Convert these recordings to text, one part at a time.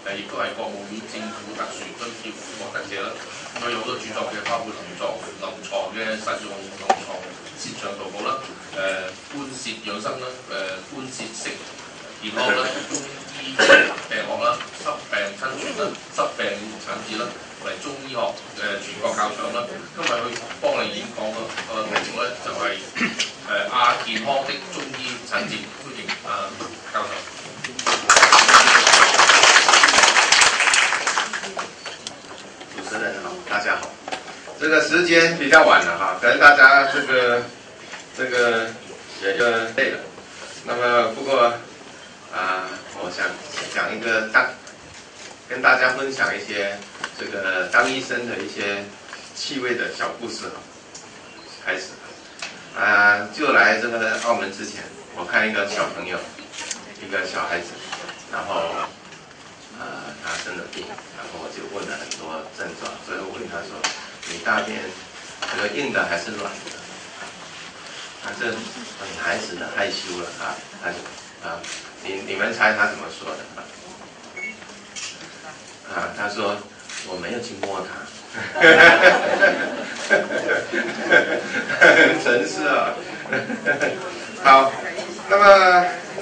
亦都係國務院政府特殊津貼獲得者啦。佢有好多著作嘅，包括臨床嘅實用臨床攝像圖譜啦，冠舌養生啦，冠舌食健康啦，中醫病學啦，濕病親傳啦，濕病產治啦，同埋中醫學全國教場啦。今日佢幫你演講個題目咧就係亞健康的中醫診治，歡迎教授。 主持人好，大家好。这个时间比较晚了哈，可能大家这个也累了。那么不过我想讲一个跟大家分享一些这个当医生的一些趣味的小故事哈。开始就来这个澳门之前，我看一个小朋友，一个小孩子，然后他生了病，然后我就问了很多症状，最后问他说：“你大便这个硬的还是软的？”这女孩子呢害羞了他就你们猜他怎么说的他说我没有去摸它，很诚实啊。好，那么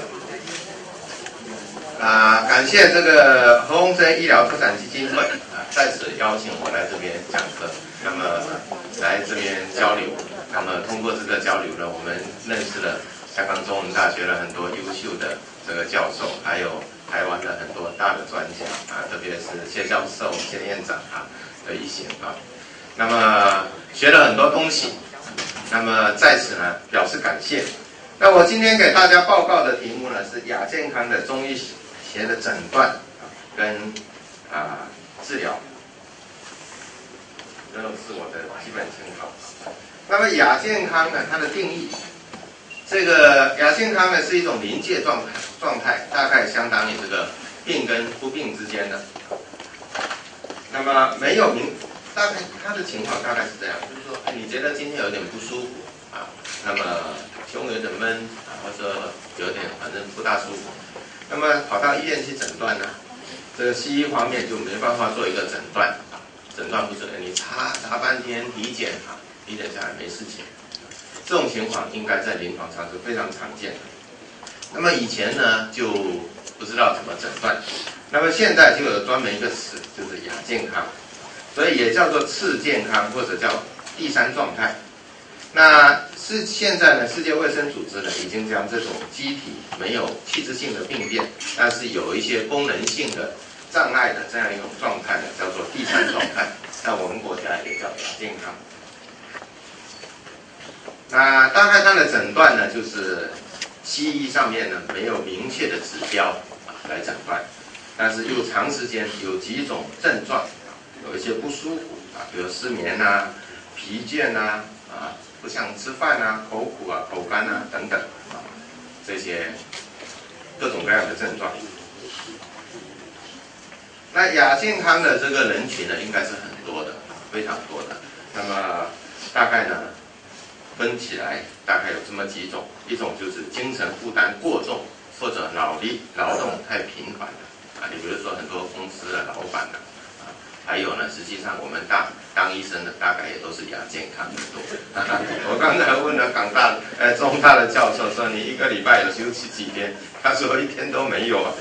感谢这个何鸿燊医疗特产基金会在此邀请我来这边讲课，那么来这边交流。那么通过这个交流呢，我们认识了香港中文大学的很多优秀的这个教授，还有台湾的很多大的专家特别是谢教授、谢院长的一些那么学了很多东西，那么在此呢表示感谢。那我今天给大家报告的题目呢是亚健康的中医学的诊断跟治疗，这是我的基本情况。那么亚健康呢，它的定义，这个亚健康呢是一种临界状态，大概相当于这个病跟不病之间的。那么没有大概它的情况大概是这样，就是说，你觉得今天有点不舒服那么胸有点闷或者有点反正不大舒服，那么跑到医院去诊断呢，这个西医方面就没办法做一个诊断，诊断不准，你查半天体检体检下来没事情，这种情况应该在临床上是非常常见的。那么以前呢就不知道怎么诊断，那么现在就有专门一个词，就是亚健康，所以也叫做次健康或者叫第三状态。那现在呢，世界卫生组织呢已经将这种机体没有器质性的病变，但是有一些功能性的障碍的这样一种状态呢，叫做第三状态。在我们国家也叫亚健康。那大概它的诊断呢，就是西医上面呢没有明确的指标来诊断，但是又长时间有几种症状，有一些不舒服比如失眠疲倦不想吃饭口苦口干等等这些各种各样的症状。那亚健康的这个人群呢，应该是很多的，非常多的。那么大概呢分起来大概有这么几种，一种就是精神负担过重或者劳动太频繁的你比如说很多公司的老板还有呢，实际上我们当医生的大概也都是亚健康的多。我刚才问了中大的教授说，你一个礼拜有休息几天？他说一天都没有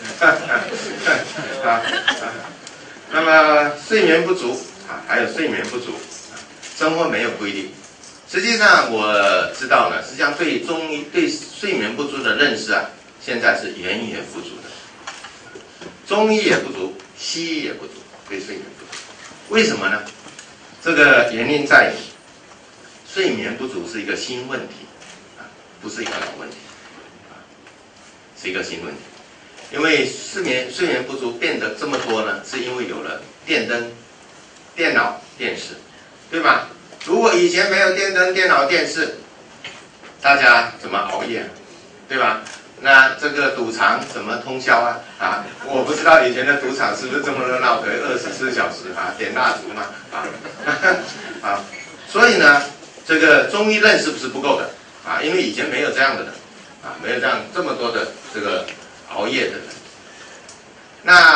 那么睡眠不足还有睡眠不足，生活没有规律。实际上我知道呢，实际上对中医对睡眠不足的认识现在是远远不足的，中医也不足，西医也不足，对睡眠不足。为什么呢？这个原因在于睡眠不足是一个新问题不是一个老问题是一个新问题。因为睡眠不足变得这么多呢，是因为有了电灯、电脑、电视，对吧？如果以前没有电灯、电脑、电视，大家怎么熬夜对吧？那这个赌场怎么通宵我不知道以前的赌场是不是这么热闹，可以24小时点蜡烛嘛所以呢，这个中医认识不是不够的因为以前没有这样的人没有这么多的这个熬夜的人。那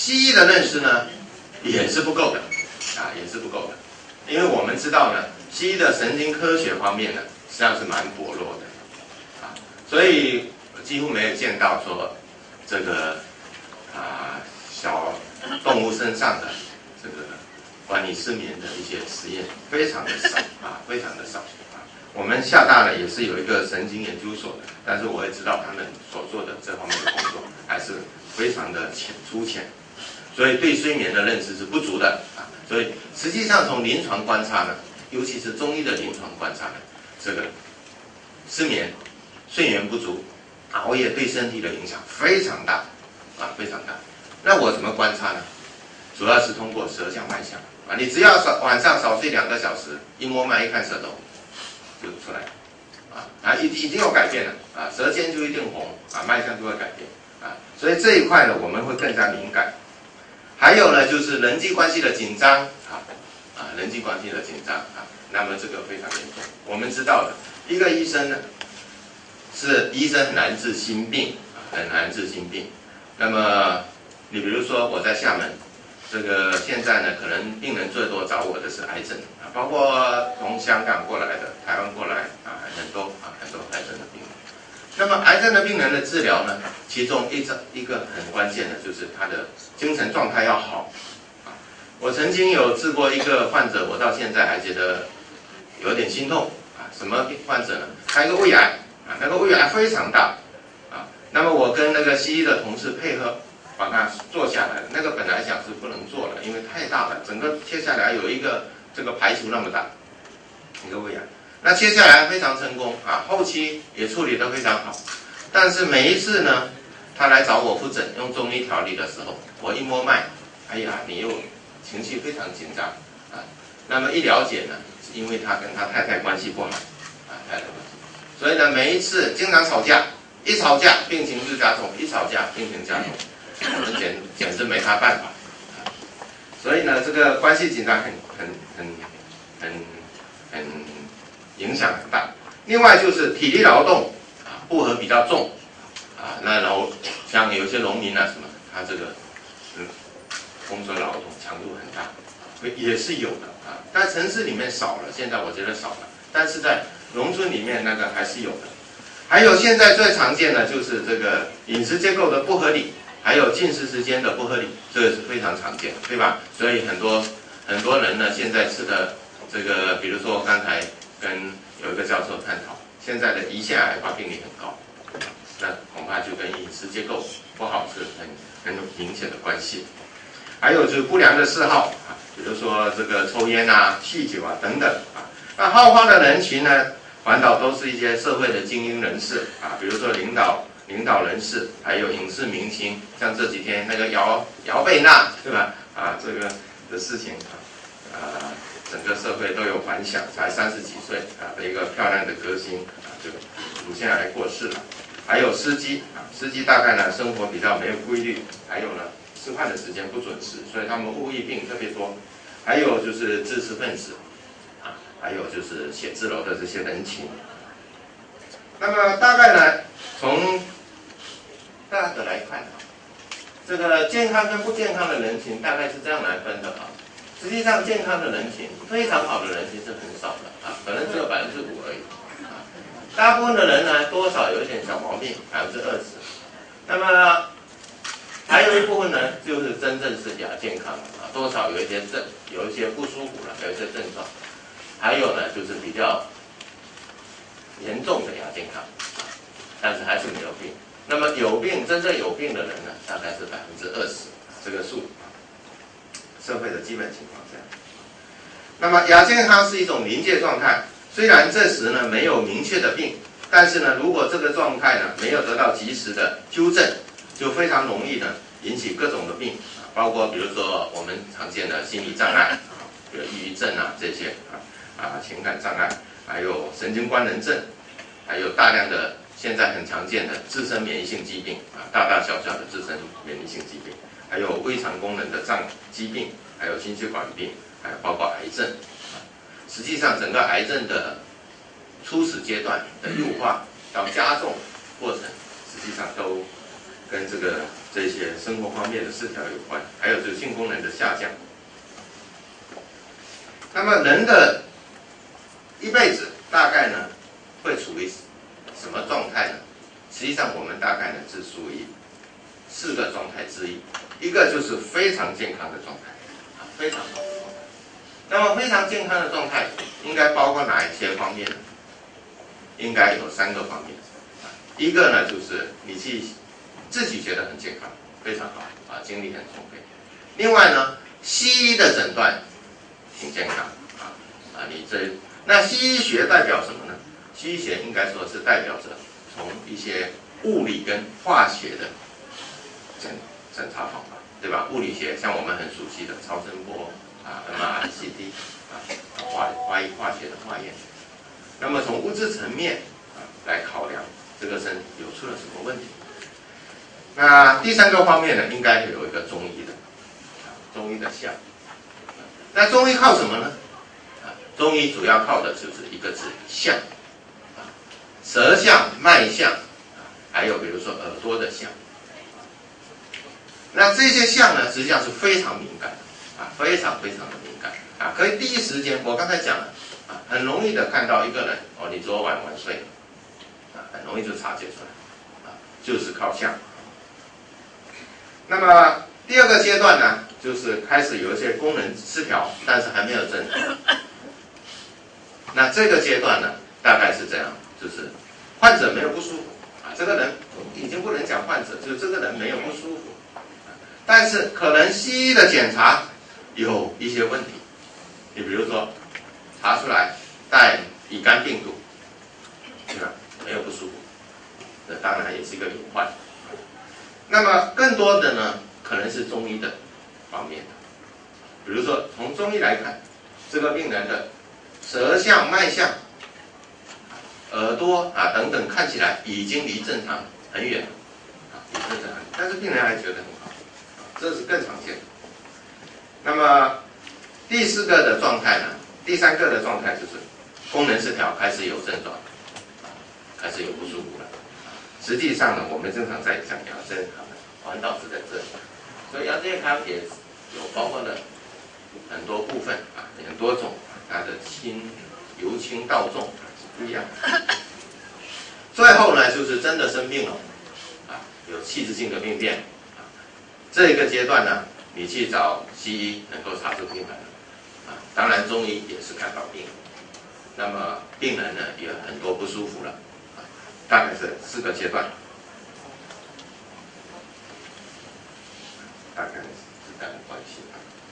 西医的认识呢也是不够的，也是不够的，因为我们知道呢，西医的神经科学方面呢实际上是蛮薄弱的，所以几乎没有见到说这个小动物身上的这个关于失眠的一些实验，非常的少非常的少。我们厦大呢也是有一个神经研究所的，但是我也知道他们所做的这方面的工作还是非常的粗浅，所以对睡眠的认识是不足的所以实际上从临床观察呢，尤其是中医的临床观察呢，这个失眠、睡眠不足、熬夜对身体的影响非常大非常大。那我怎么观察呢？主要是通过舌象脉象你只要晚上少睡2个小时，一摸脉一看舌头就出来已经有改变了舌尖就一定红脉象就会改变所以这一块呢我们会更加敏感。还有呢就是人际关系的紧张人际关系的紧张那么这个非常严重。我们知道的，一个医生呢是医生很难治心病很难治心病。那么你比如说我在厦门，这个现在呢可能病人最多找我的是癌症包括从香港过来的、台湾过来很多癌症的病人。那么癌症的病人的治疗呢，其中一个很关键的就是他的精神状态要好我曾经有治过一个患者，我到现在还觉得有点心痛什么患者呢？他一个胃癌那个胃癌非常大那么我跟那个西医的同事配合把它做下来，那个本来想是不能做了，因为太大了，整个切下来有一个这个排球那么大一个胃癌，那切下来非常成功后期也处理得非常好。但是每一次呢他来找我复诊用中医调理的时候，我一摸脉，哎呀你又情绪非常紧张那么一了解呢，因为他跟他太太关系不好太太关系，所以呢每一次经常吵架，一吵架病情就加重，一吵架病情加重，我们简直没他办法所以呢这个关系紧张很影响很大。另外就是体力劳动负荷比较重那然后像有些农民什么，他这个工作劳动强度很大，也是有的但城市里面少了，现在我觉得少了，但是在农村里面那个还是有的。还有现在最常见的就是这个饮食结构的不合理，还有进食时间的不合理，这个是非常常见，对吧？所以很多人呢现在吃的这个，比如说我刚才跟有一个教授探讨，现在的胰腺癌发病率很高，那恐怕就跟饮食结构不好是很有明显的关系。还有就是不良的嗜好比如说这个抽烟酗酒等等那好发的人群呢，反倒都是一些社会的精英人士比如说领导人士，还有影视明星，像这几天那个姚贝娜，对吧？这个的事情整个社会都有反响，才30几岁的一个漂亮的歌星就乳腺癌过世了。还有司机大概呢生活比较没有规律，还有呢吃饭的时间不准时，所以他们误疫病特别多。还有就是知识分子还有就是写字楼的这些人情。那么大概呢从大的来看这个健康跟不健康的人群大概是这样来分的实际上健康的人群，非常好的人群是很少的可能只有5%而已大部分的人呢多少有一点小毛病20%。那么还有一部分呢就是真正是亚健康多少有一些不舒服了，有一些症状。还有呢就是比较严重的亚健康但是还是没有病。那么真正有病的人呢大概是20%这个数社会的基本情况这样。那么亚健康是一种临界状态，虽然这时呢没有明确的病，但是呢如果这个状态呢没有得到及时的纠正，就非常容易呢引起各种的病包括比如说我们常见的心理障碍比如抑郁症这些情感障碍，还有神经官能症，还有大量的现在很常见的自身免疫性疾病大大小小的自身免疫性疾病，还有胃肠功能的疾病，还有心血管病，还有包括癌症实际上整个癌症的初始阶段的诱化到加重过程，实际上都跟这些生活方面的失调有关。 还有就是性功能的下降。那么人的一辈子大概呢会处于什么状态呢？实际上我们大概呢是属于4个状态之一，一个就是非常健康的状态，非常好的状态。那么非常健康的状态应该包括哪一些方面呢？应该有3个方面。一个呢就是你自己觉得很健康，非常好啊，精力很充沛。另外呢，西医的诊断挺健康那西医学代表什么呢？西医学应该说是代表着从一些物理跟化学的检查方法，对吧？物理学像我们很熟悉的超声波MRCT 化学的化验。那么从物质层面来考量这个身体有出了什么问题。那第3个方面呢，应该有一个中医的象。那中医靠什么呢？中医主要靠的就是一个字象，舌象、脉象，还有比如说耳朵的象。那这些象呢，实际上是非常敏感非常非常的敏感可以第一时间，我刚才讲了很容易的看到一个人你昨晚晚睡很容易就察觉出来就是靠象。那么第2个阶段呢，就是开始有一些功能失调，但是还没有症状。那这个阶段呢，大概是这样，就是患者没有不舒服这个人已经不能讲患者，就是这个人没有不舒服但是可能西医的检查有一些问题，你比如说查出来带乙肝病毒，对吧？没有不舒服，那当然也是一个隐患。那么更多的呢，可能是中医的方面的，比如说从中医来看，这个病人的舌象、脉象、耳朵等等看起来已经离正常很远了离正常，但是病人还觉得很好这是更常见的。那么第3个的状态呢，第3个的状态就是功能失调，开始有症状开始有不舒服了实际上呢，我们正常在讲亚健康的环岛是在这里，所以亚健康也有包括了很多部分很多种它的由轻到重是不一样的。最后呢，就是真的生病了有器质性的病变这个阶段呢，你去找西医能够查出病来当然中医也是看到病，那么病人呢也很多不舒服了大概是4个阶段，大概是这样的关系。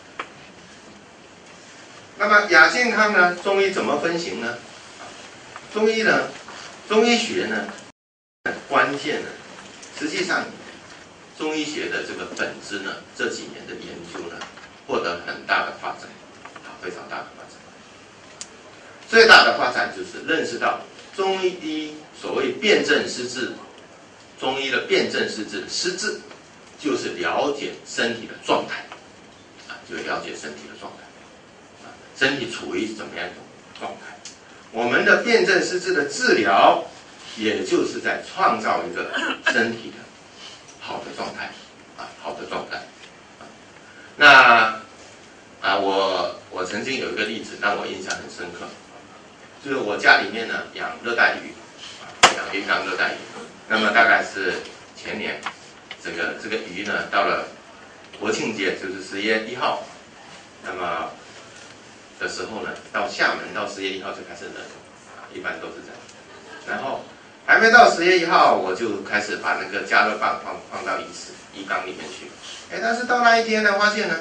那么亚健康呢，中医怎么分型呢？中医学呢，关键呢，实际上中医学的这个本质呢，这几年的研究呢，获得很大的发展非常大的发展。最大的发展就是认识到中医所谓辨证施治，中医的辨证施治，施治就是了解身体的状态就是了解身体的状态身体处于怎么样一种状态。我们的辨证施治的治疗，也就是在创造一个身体的好的状态好的状态那我曾经有一个例子让我印象很深刻，就是我家里面呢养热带鱼养鱼缸热带鱼，那么大概是前年这个鱼呢到了国庆节，就是10月1号，那么的时候呢，到厦门到10月1号就开始冷一般都是这样。然后还没到10月1号，我就开始把那个加热棒放到鱼缸里面去。但是到那一天呢，发现呢，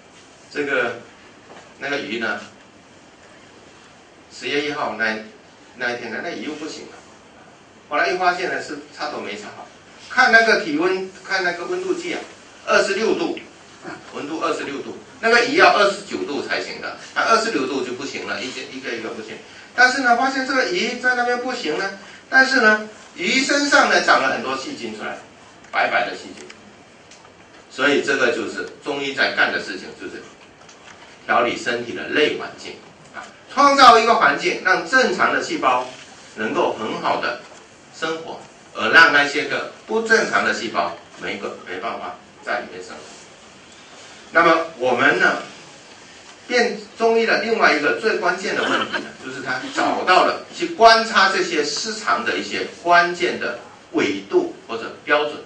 那个鱼呢，10月1号那一天呢，那鱼又不行了。后来一发现呢，是插头没插好，看那个体温，看那个温度计26度，温度26度，那个鱼要29度才行的，26度就不行了，一个不行。但是呢，发现这个鱼在那边不行呢，但是呢，鱼身上呢长了很多细菌出来，白白的细菌。所以这个就是中医在干的事情，就是调理身体的内环境创造一个环境，让正常的细胞能够很好的生活，而让那些个不正常的细胞没办法在里面生活。 那么我们呢，中医的另外一个最关键的问题呢，就是他找到了去观察这些失常的一些关键的纬度或者标准。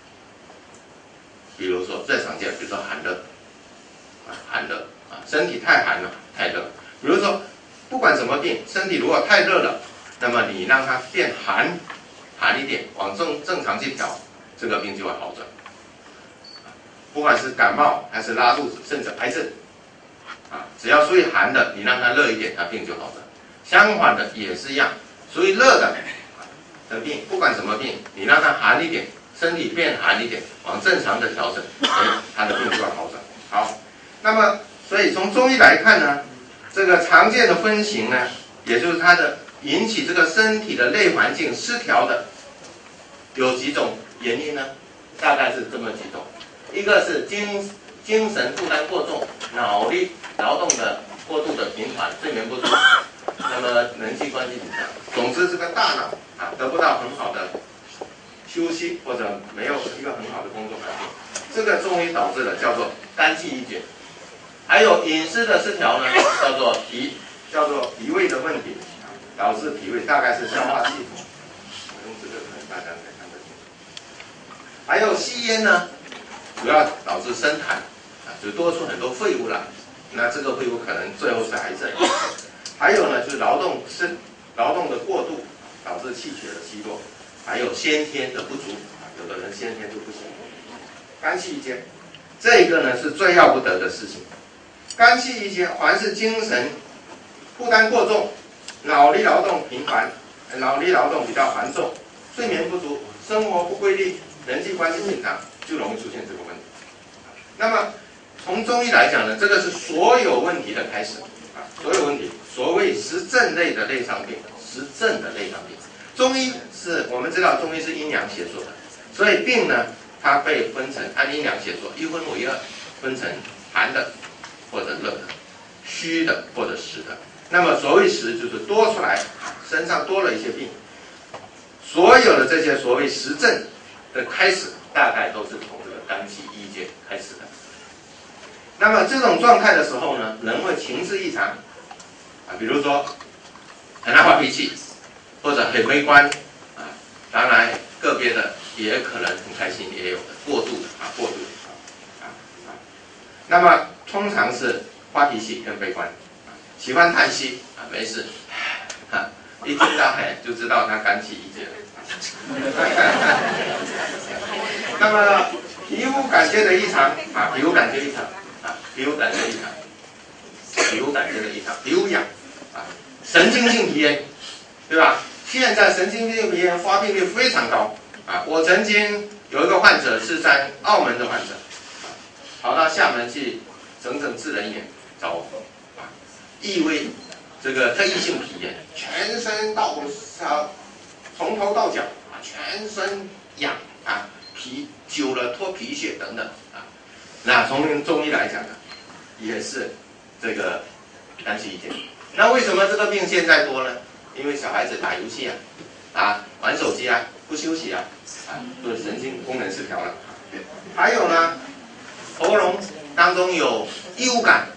比如说最常见，比如说寒热，寒热身体太寒了，太热。比如说不管什么病，身体如果太热了，那么你让它变寒一点，往正常去调，这个病就会好转。不管是感冒还是拉肚子，甚至癌症，只要属于寒的，你让它热一点，它病就好转。相反的也是一样，属于热的病，不管什么病，你让它寒一点，身体变寒一点，往正常的调整，它的病就会好转。好，那么所以从中医来看呢，这个常见的分型呢，也就是它的引起这个身体的内环境失调的有几种原因呢？大概是这么几种，一个是精神负担过重，脑力劳动的过度的频繁，睡眠不足，那么人际关系紧张，总之这个大脑得不到很好的休息，或者没有一个很好的工作环境，这个中医导致的叫做肝气郁结。还有饮食的失调呢，叫做脾胃的问题，导致脾胃大概是消化系统。我用这个可能大家才看得清楚。还有吸烟呢，主要导致生痰，就多出很多废物来，那这个废物可能最后是癌症。还有呢，就是劳动的过度，导致气血的虚弱，还有先天的不足，有的人先天就不行。肝气郁结，这个呢是最要不得的事情。肝气郁结，凡是精神负担过重，脑力劳动频繁，脑力劳动比较繁重，睡眠不足，生活不规律，人际关系紧张，就容易出现这个问题。那么从中医来讲呢，这个是所有问题的开始所有问题，所谓实证类的内伤病，实证的内伤病。中医是我们知道，中医是阴阳学说的，所以病呢，它被分成按阴阳学说一分为二，分成寒的或者热的，虚的或者实的。那么所谓实就是多出来，身上多了一些病。所有的这些所谓实症的开始，大概都是从这个肝气郁结开始的。那么这种状态的时候呢，人会情志异常比如说很爱发脾气，或者很悲观当然个别的也可能很开心，也有的过度的过度的那么通常是发脾气跟悲观喜欢叹息没事一听到就知道他肝气郁结了那么皮肤感觉的异常皮肤感觉异常皮肤感觉的异常，皮肤痒神经性皮炎，对吧？现在神经性皮炎发病率非常高我曾经有一个患者是在澳门的患者跑到厦门去整治人眼找我异位这个特异性皮炎，全身从头到脚全身痒皮久了脱皮屑等等那从中医来讲呢，也是这个肝气郁结。那为什么这个病现在多呢？因为小孩子打游戏玩手机不休息所以神经功能失调了。还有呢，喉咙当中有异物感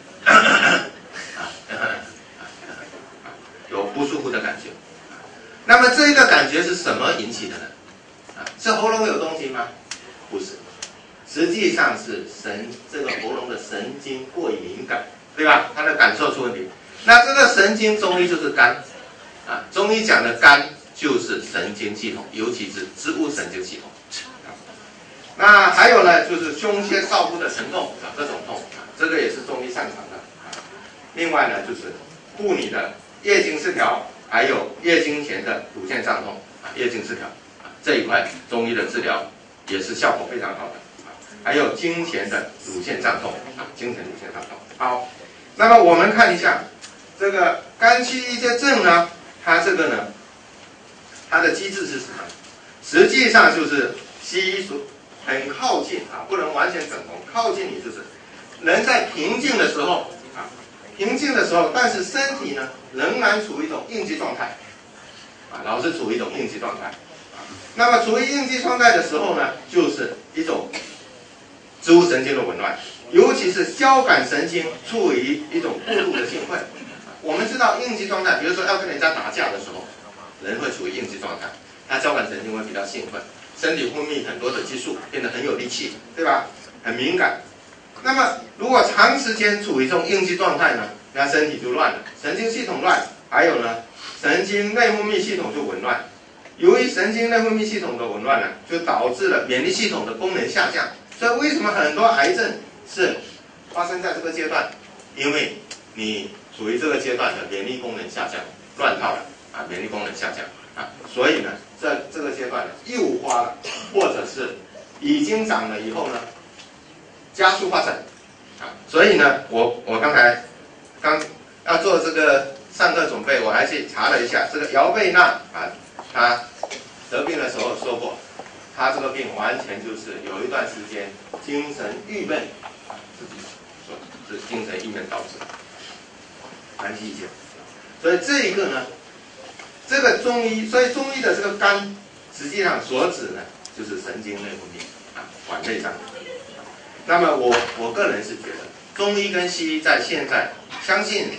有不舒服的感觉。那么这个感觉是什么引起的呢？是喉咙有东西吗？不是，实际上是这个喉咙的神经过于敏感，对吧？它的感受出问题。那这个神经中医就是肝中医讲的肝就是神经系统，尤其是植物神经系统那还有呢，就是胸胁少部的疼痛各种痛这个也是中医擅长的另外呢，就是妇女的月经失调，还有月经前的乳腺胀痛月经失调这一块中医的治疗也是效果非常好的还有经前的乳腺胀痛经前乳腺胀痛。好，那么我们看一下这个肝气郁结症呢，它这个呢，它的机制是什么？实际上就是西医说很靠近不能完全等同，靠近你就是人在平静的时候但是身体呢仍然处于一种应激状态老是处于一种应激状态那么处于应激状态的时候呢，就是一种植物神经的紊乱，尤其是交感神经处于一种过度的兴奋。我们知道应激状态，比如说要跟人家打架的时候，人会处于应激状态，他交感神经会比较兴奋，身体分泌很多的激素，变得很有力气，对吧？很敏感。那么如果长时间处于这种应激状态呢，那身体就乱了，神经系统乱，还有呢，神经内分泌系统就紊乱。由于神经内分泌系统的紊乱呢，就导致了免疫系统的功能下降。所以为什么很多癌症是发生在这个阶段？因为你处于这个阶段的免疫功能下降，乱套了啊，免疫功能下降啊，所以呢，这个阶段呢，诱发了，或者是已经长了以后呢，加速发展啊。所以呢，我刚要做这个上课准备，我还去查了一下，这个姚贝娜啊，他得病的时候说过，他这个病完全就是有一段时间精神郁闷啊，自己说是精神郁闷导致肝气郁结。所以这一个呢，这个中医，所以中医的这个肝，实际上所指呢就是神经内分泌啊，管内脏。那么我个人是觉得，中医跟西医在现在，相信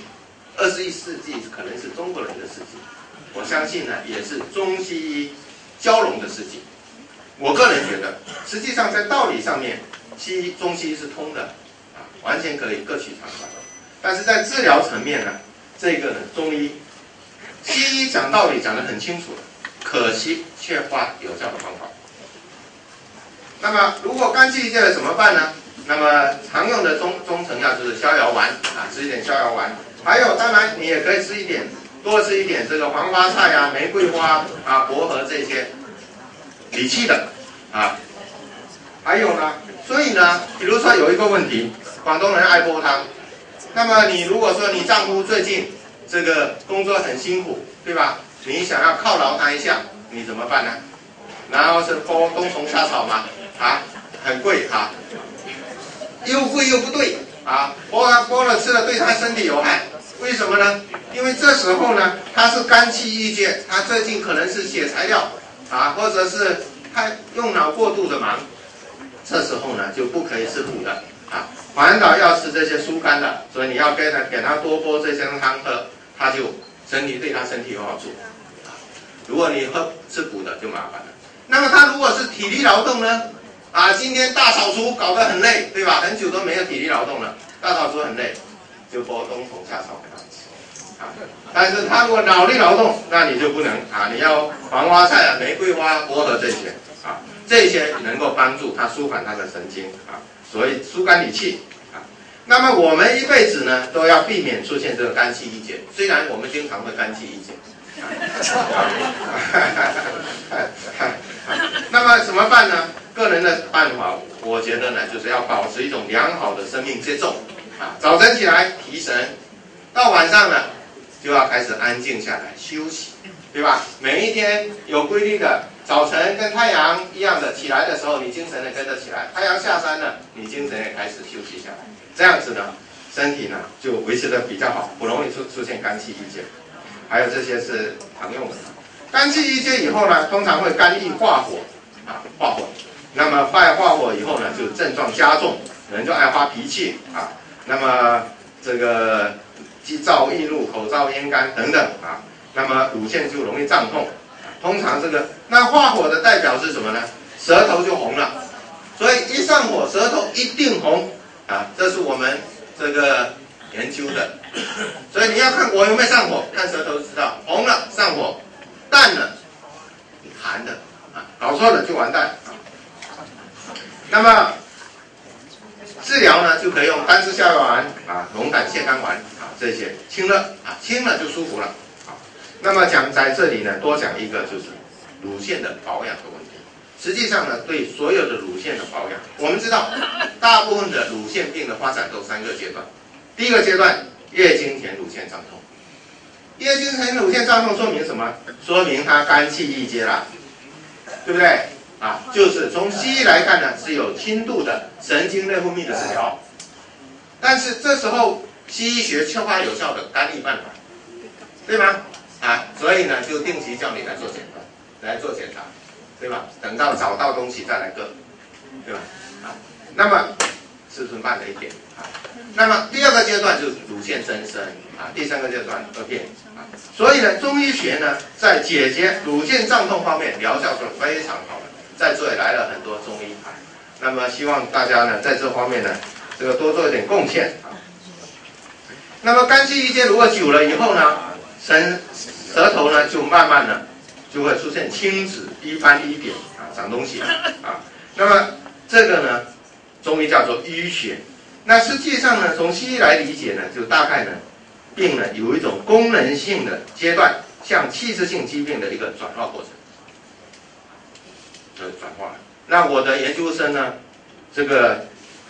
21世纪可能是中国人的世纪，我相信呢也是中西医交融的世纪。我个人觉得，实际上在道理上面，中西医是通的啊，完全可以各取长短。但是在治疗层面呢，这个呢中医、西医讲道理讲得很清楚了，可惜缺乏有效的方法。那么如果肝气郁结了怎么办呢？那么常用的中成药就是逍遥丸啊，吃一点逍遥丸。还有当然你也可以多吃一点这个黄花菜啊、玫瑰花啊、薄荷这些理气的啊。还有呢，所以呢，比如说有一个问题，广东人爱煲汤。那么你如果说你丈夫最近这个工作很辛苦，对吧？你想要犒劳他一下，你怎么办呢？然后是煲冬虫夏草嘛，啊，很贵啊，又贵又不对啊，煲了吃了对他身体有害，为什么呢？因为这时候呢，他是肝气郁结，他最近可能是写材料啊，或者是他用脑过度的忙，这时候呢就不可以吃苦的啊，反倒要吃这些疏肝的，所以你要给他多煲这些汤喝，他就对他身体有好处。如果你吃苦的就麻烦了。那么他如果是体力劳动呢？啊，今天大扫除搞得很累，对吧？很久都没有体力劳动了，大扫除很累，就煲冬虫夏草给他吃啊。但是他如果脑力劳动，那你就不能啊，你要黄花菜啊、玫瑰花、薄荷这些啊，这些能够帮助他舒缓他的神经啊，所以疏肝理气啊。那么我们一辈子呢，都要避免出现这个肝气郁结，虽然我们经常会肝气郁结。那么怎么办呢？个人的办法，我觉得呢，就是要保持一种良好的生命节奏啊。早晨起来提神，到晚上呢，就要开始安静下来休息，对吧？每一天有规律的，早晨跟太阳一样的起来的时候，你精神也跟着起来；太阳下山了，你精神也开始休息下来。这样子呢，身体呢就维持的比较好，不容易出现肝气郁结。还有这些是常用的。肝气郁结以后呢，通常会肝郁化火啊，化火。那么化火以后呢，就症状加重，人就爱发脾气啊。那么这个肌燥易怒、口燥咽干等等啊。那么乳腺就容易胀痛。通常这个那化火的代表是什么呢？舌头就红了。所以一上火，舌头一定红啊，这是我们这个研究的。所以你要看我有没有上火，看舌头就知道，红了上火，淡了寒的啊，搞错了就完蛋啊。那么治疗呢，就可以用单支逍遥丸啊、龙胆泻肝丸啊这些清了啊，清了就舒服了啊。那么在这里呢，多讲一个就是乳腺的保养的问题。实际上呢，对所有的乳腺的保养，我们知道大部分的乳腺病的发展都3个阶段。第一个阶段，月经前乳腺胀痛。月经前乳腺胀痛说明什么？说明它肝气郁结了，对不对？啊，就是从西医来看呢，是有轻度的神经内分泌的失调，但是这时候西医学缺乏有效的干预办法，对吗？啊，所以呢，就定期叫你来做检查，对吧？等到找到东西再来割，对吧？啊， 那么4寸半的一点啊。那么第二个阶段就是乳腺增生啊，第三个阶段2片啊。所以呢，中医学呢在解决乳腺胀痛方面疗效是非常好的，在这里来了很多中医啊。那么希望大家呢在这方面呢，这个多做一点贡献啊。那么肝气郁结如果久了以后呢，舌头呢就慢慢的就会出现青紫一斑一点啊，长东西啊。那么这个呢，中医叫做淤血。那实际上呢，从西医来理解呢，就大概呢，病呢有一种功能性的阶段，向器质性疾病的一个转化过程。转化。那我的研究生呢，这个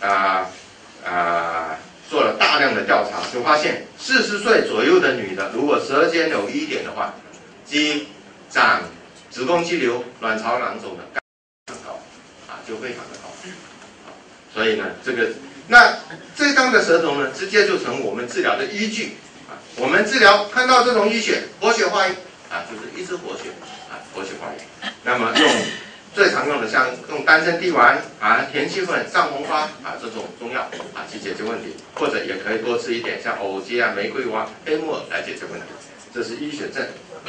做了大量的调查，就发现40岁左右的女的，如果舌尖有瘀点的话，及长子宫肌瘤、卵巢囊肿的概率很高啊，就非常的高。所以呢，这张的舌头呢，直接就成我们治疗的依据啊。我们治疗看到这种淤血，活血化瘀啊，就是一直活血啊，活血化瘀。那么用最常用的像用丹参地丸啊、田七粉、上红花啊这种中药啊去解决问题，或者也可以多吃一点像藕节啊、玫瑰花、黑木耳来解决问题。这是淤血症。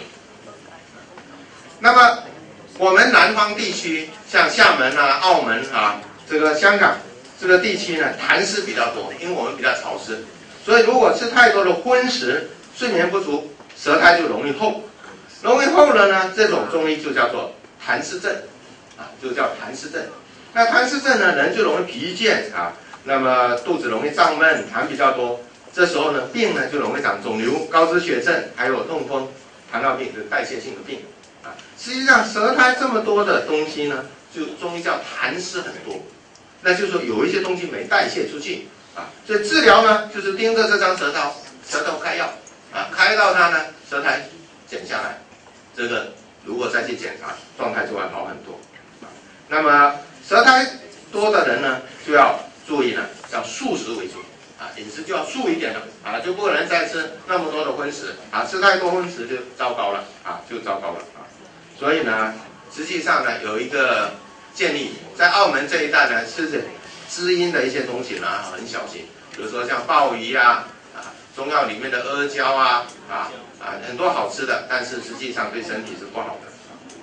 那么我们南方地区，像厦门啊、澳门啊、这个香港这个地区呢，痰湿比较多，因为我们比较潮湿，所以如果吃太多的荤食，睡眠不足，舌苔就容易厚，容易厚了呢，这种中医就叫做痰湿症啊，就叫痰湿症。那痰湿症呢，人就容易疲倦啊，那么肚子容易胀闷，痰比较多，这时候呢，病呢就容易长肿瘤、高脂血症，还有痛风、糖尿病，就是代谢性的病啊。实际上，舌苔这么多的东西呢，就中医叫痰湿很多，那就是说有一些东西没代谢出去啊。所以治疗呢，就是盯着这张舌头开药啊，开到它呢舌苔减下来，这个如果再去检查，状态就会好很多啊。那么舌苔多的人呢，就要注意呢，要素食为主啊，饮食就要素一点了啊，就不能再吃那么多的荤食啊，吃太多荤食就糟糕了啊，就糟糕了啊。所以呢，实际上呢，有一个建议，在澳门这一带呢，吃滋阴的一些东西呢，很小心，比如说像鲍鱼啊，中药里面的阿胶啊，很多好吃的，但是实际上对身体是不好的。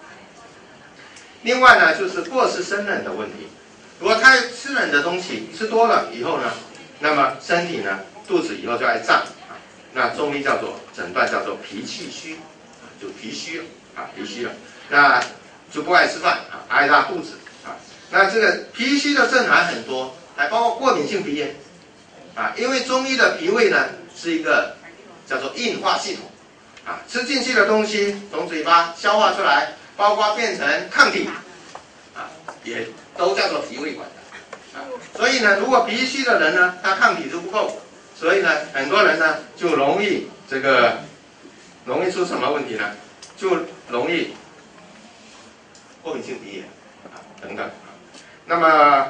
另外呢，就是过食生冷的问题。如果太吃冷的东西吃多了以后呢，那么身体呢肚子以后就爱胀啊。那中医诊断叫做脾气虚，就脾虚了啊，脾虚了，那就不爱吃饭啊，爱拉肚子啊。那这个脾虚的症还很多，还包括过敏性鼻炎啊。因为中医的脾胃呢是一个叫做运化系统啊，吃进去的东西从嘴巴消化出来，包括变成抗体啊，也都叫做脾胃管的啊。所以呢，如果脾虚的人呢，他抗体就不够，所以呢，很多人呢就容易出什么问题呢？就容易过敏性鼻炎啊等等。那么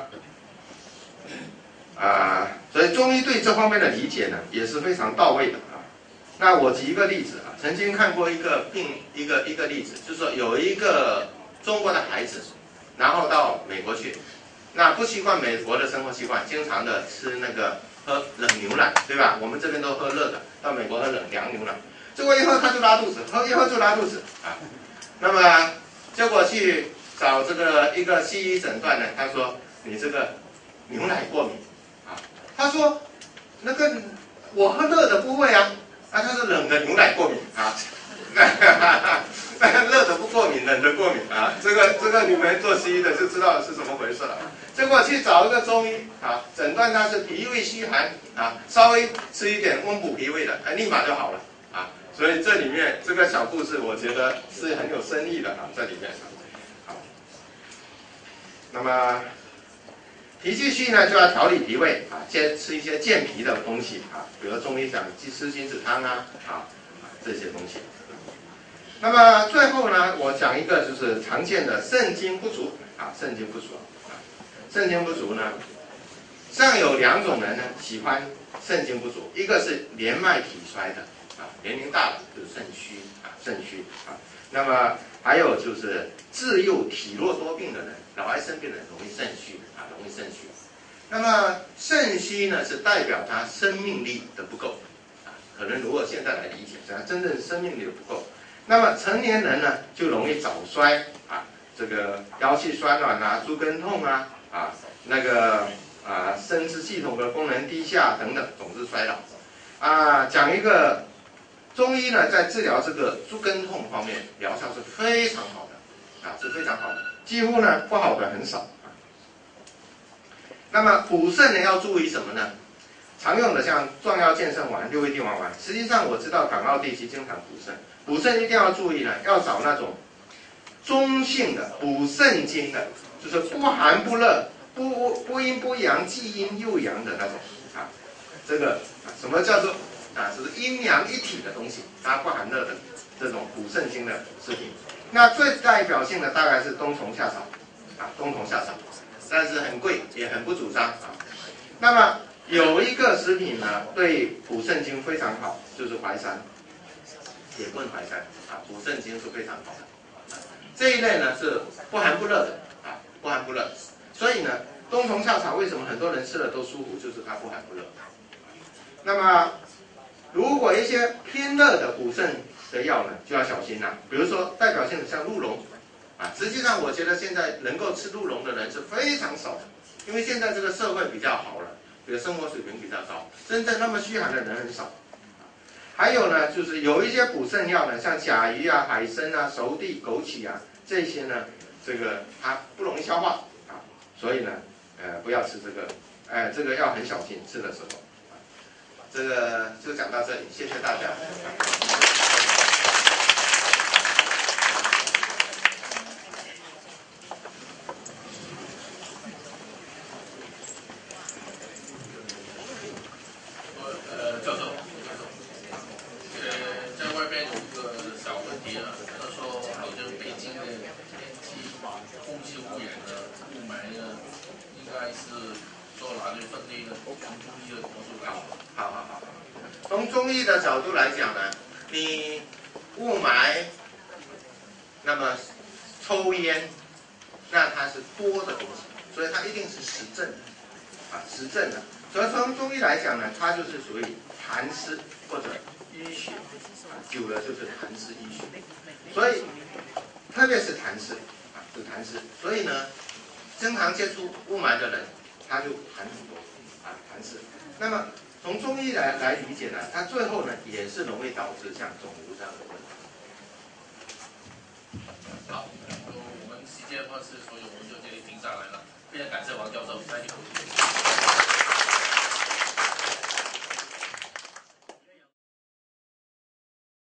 所以中医对这方面的理解呢，也是非常到位的啊。那我举一个例子啊，曾经看过一个例子，就是说有一个中国的孩子，然后到美国去，那不习惯美国的生活习惯，经常的吃喝冷牛奶，对吧？我们这边都喝热的，到美国喝凉牛奶，结果一喝他就拉肚子，一喝就拉肚子啊。那么结果去找一个西医诊断呢，他说你这个牛奶过敏啊。他说那个我喝热的不会啊，他是冷的牛奶过敏啊。热的不过敏，冷的过敏啊。这个你们做西医的就知道是怎么回事了。结果去找一个中医啊，诊断他是脾胃虚寒啊，稍微吃一点温补脾胃的，立马就好了啊。所以这里面这个小故事，我觉得是很有深意的啊，在里面。好，那么脾气虚呢，就要调理脾胃啊，先吃一些健脾的东西啊，比如中医讲吃金子汤这些东西。那么最后呢，我讲一个就是常见的肾精不足啊，肾精不足呢，像有2种人呢喜欢肾精不足，一个是年迈体衰的啊，年龄大了就是肾虚啊。那么还有就是自幼体弱多病的人，老爱生病的人容易肾虚。 那么肾虚呢，是代表它生命力的不够啊。可能如果现在来理解，它真正生命力的不够。那么成年人呢，就容易早衰啊，这个腰膝酸软啊、猪跟痛啊、那个生殖系统的功能低下等等，总之衰老啊。讲一个中医呢，在治疗这个猪跟痛方面疗效是非常好的啊，是非常好的，几乎呢不好的很少。那么补肾呢要注意什么呢？常用的像壮腰健肾丸、六味地黄丸，实际上我知道港澳地区经常补肾，补肾一定要注意呢，要找那种中性的补肾经的，就是不寒不热、不阴不阳、既阴又阳的那种啊。这个什么叫做就是阴阳一体的东西，它不寒热的这种补肾经的食品。那最代表性的大概是冬虫夏草啊，冬虫夏草。但是很贵，也很不主张啊。那么有一个食品呢，对补肾经非常好，就是淮山，铁棍淮山啊，补肾经是非常好的。这一类呢是不寒不热的啊，不寒不热。所以呢，冬虫夏草为什么很多人吃了都舒服，就是它不寒不热。那么如果一些偏热的补肾的药呢，就要小心啦。比如说代表性的像鹿茸。实际上我觉得现在能够吃鹿茸的人是非常少的，因为现在这个社会比较好了，这个生活水平比较高，真正那么虚寒的人很少。还有呢，就是有一些补肾药呢，像甲鱼啊、海参啊、熟地、枸杞啊这些呢，这个它不容易消化啊，所以呢，不要吃这个，这个要很小心吃的时候。这个就讲到这里，谢谢大家。从中医的角度来讲呢，你雾霾，那么抽烟，那它是多的东西，所以它一定是实证的，实证的。所以从中医来讲呢，它就是属于痰湿或者淤血，久了就是痰湿淤血。所以特别是痰湿，是痰湿。所以呢，经常接触雾霾的人，他就痰很多，痰湿。那么从中医来理解呢，它最后呢也是容易导致像肿瘤这样的问题。 好，我们时间或是所以我们就这里停下来了。非常感谢王教授，再见。